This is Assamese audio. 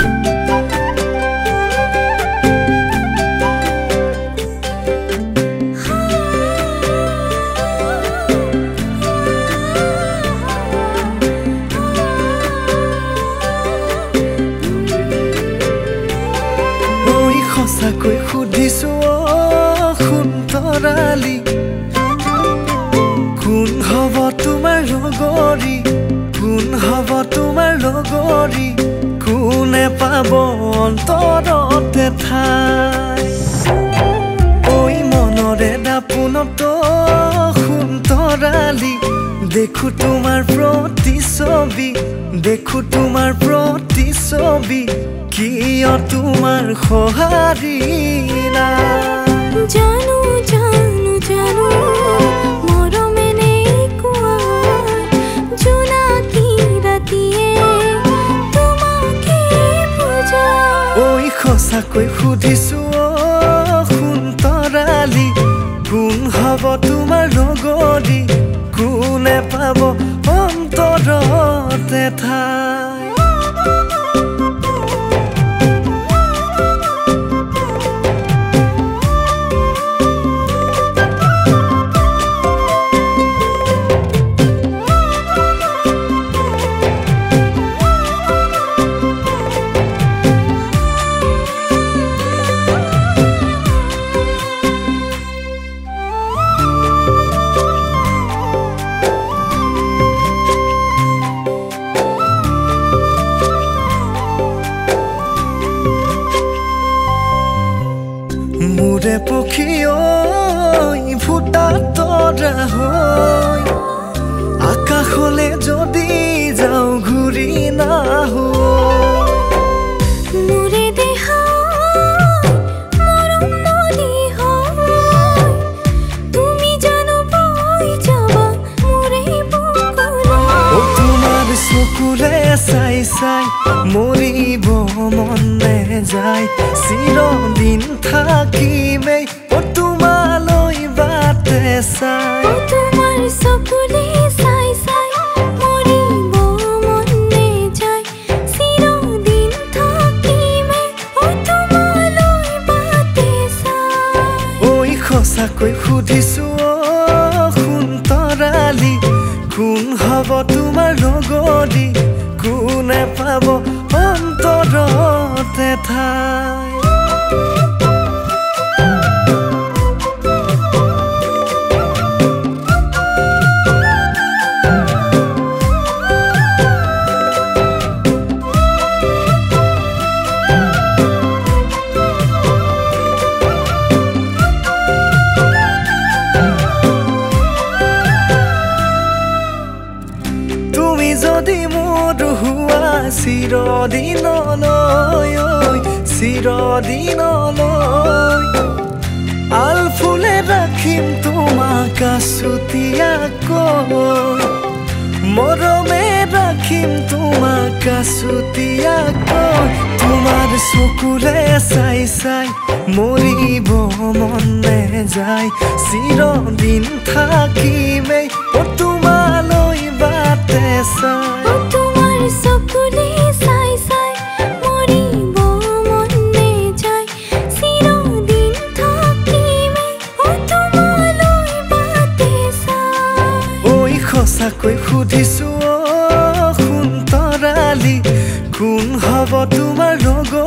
Xosakoi Hudhisu Suntaraali Kun hobo tumar logori Kun hobo tumar logori Kune pabo ontorote thai Oi monore dapunoto Suntaraali Dekhu tumar protisobi Dekhu tumar protisobi Kiyo tumar khohari na Janu janu janu morome nei kuar juna ki ratiye tumake puja Oi Xosakoi Hudhisu Suntaraali Kun hobo tumar logori Kune pabo ontorote thai Mure pokhiyoi futa tora hoi Akashole jodi jao ghuri na hoi Mure dehai morom nodi hoi Tumi jano boi jaba mure bukula O tumar sokule sai sai moribo mone jai Sirodin থাকিমে ও তোমালৈ বাটে চাই ও তোমার সকলে সাই সাই মরিব মনে যায় চিরদিন থাকিমে ও তোমালৈ বাটে চাই Oi Xosakoi Hudhisu Suntaraali Kun hobo tumar logori Kune pabo ontorote thai Jodi mor hua sirodinoloi sirodinoloi Al phule rakhim tomaka sutiakoi Morome rakhim tomaka sutiakoi Tomar sokule sai sai moribo mone jai Sirodin thakime o tomaloi bate sai ও তোমার সকলে সাই সাই মরিব মনে যায় চিরদিন থাকিমে ও তোমালৈ বাটে চাই Oi Xosakoi Hudhisu Suntaraali Kun hobo tumar logori